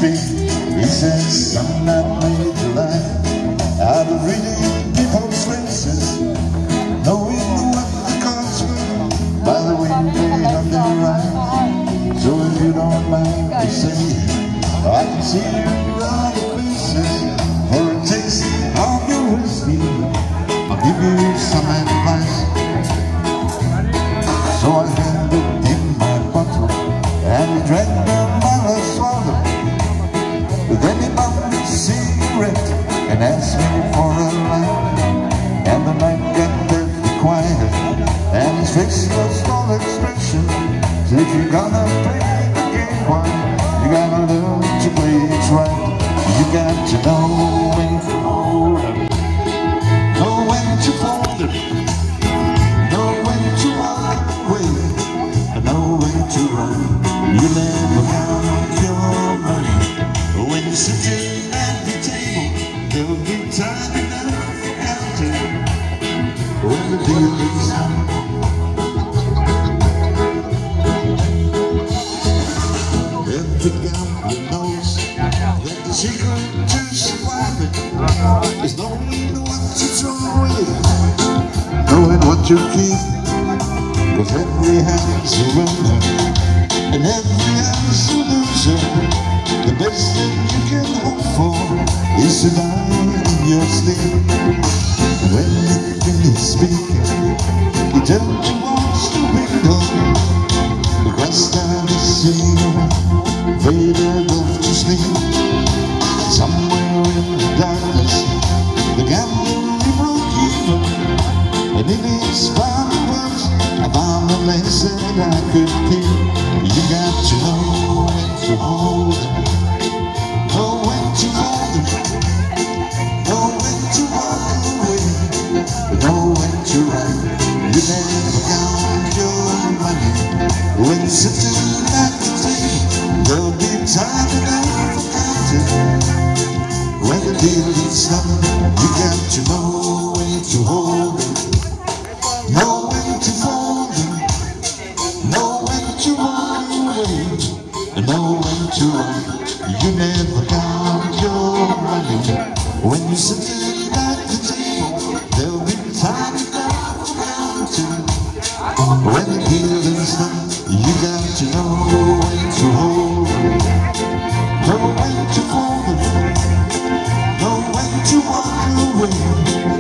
speak. He says, I'm not made to lie. Out of reading people's faces, knowing what the cards were by the way they have their right. So if you don't mind me saying, I can see you out of places for a taste of your whiskey. I'll give you some advice. So I handed him my bottle and he drank them while I swallowed. Then he bought a cigarette and asked me for a light. And the night got deadly quiet and his face lost all expression. So if you're gonna play the game, why you gotta learn to play it right. You got to know when to hold up, know when to fold it, know when to walk away, know when to run. You never count your money when you're sitting at the table. There'll be time enough for counting when the deal is done. Every gambler knows that the secret to surviving is knowing what to throw away, knowing what to keep. Cause every hand's a winner and every hand's a loser. The best thing you can hope for is to die in your sleep. When you finish speaking, you turn towards the window, across down the sea, faded off to sleep. Somewhere in the darkness, the gambler he broke even, and in his final words, I found a place that I could keep. You got to know when to hold them, know when to hold them, know when to walk away, know when to run. You never count your money when you're sitting at the table. There'll be time enough for counting when the deal is done. You got to know when to hold them, know when to fold them, know when to walk away, and know when to run. You never count your money when you're sitting at the table. There'll be time enough for counting when the deal is done.